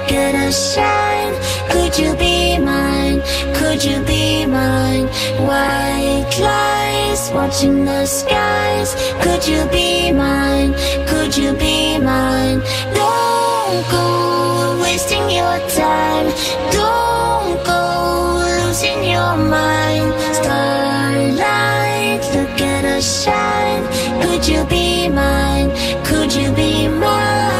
look at us shine. Could you be mine? Could you be mine? White lies watching the skies. Could you be mine? Could you be mine? Don't go wasting your time. Don't go losing your mind. Starlight, look at us shine. Could you be mine? Could you be mine?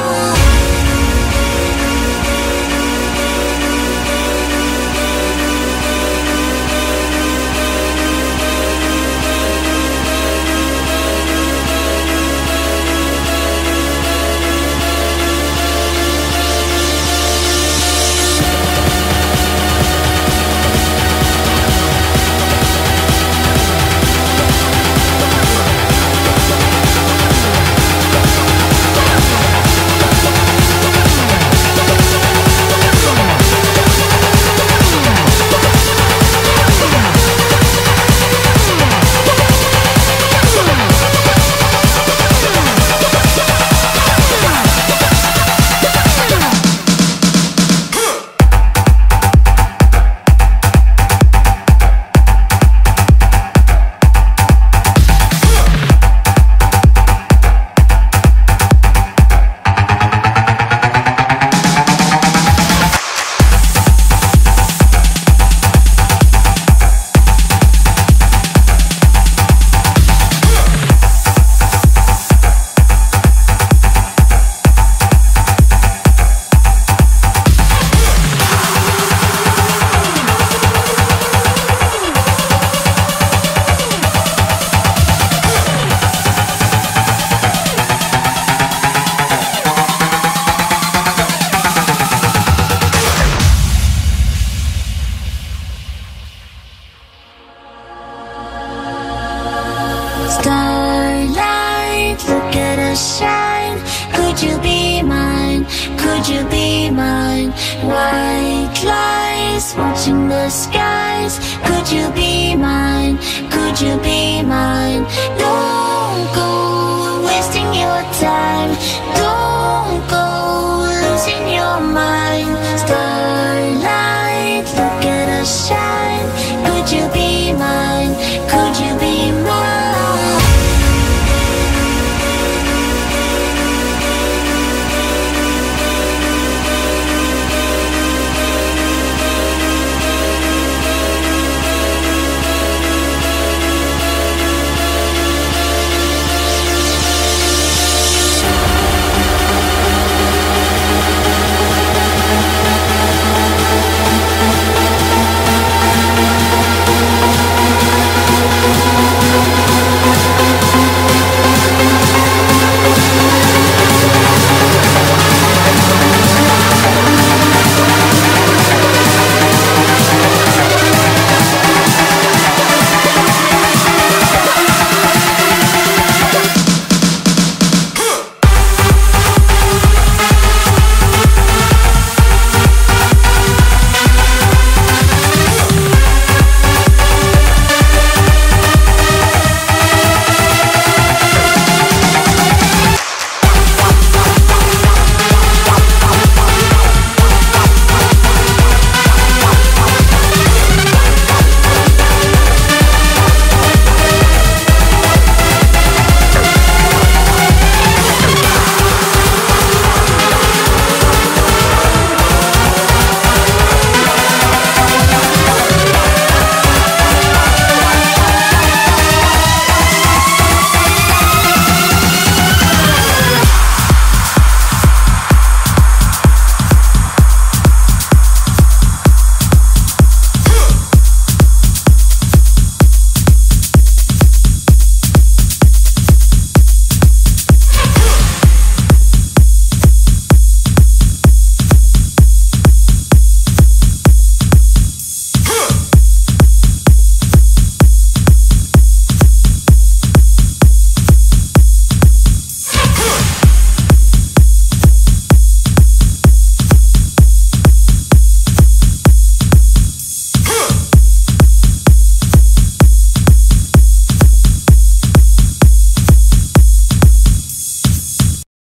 Starlight, look at us shine. Could you be mine? Could you be mine? White lies watching the skies. Could you be mine? Could you be mine? Don't go wasting your time. Don't go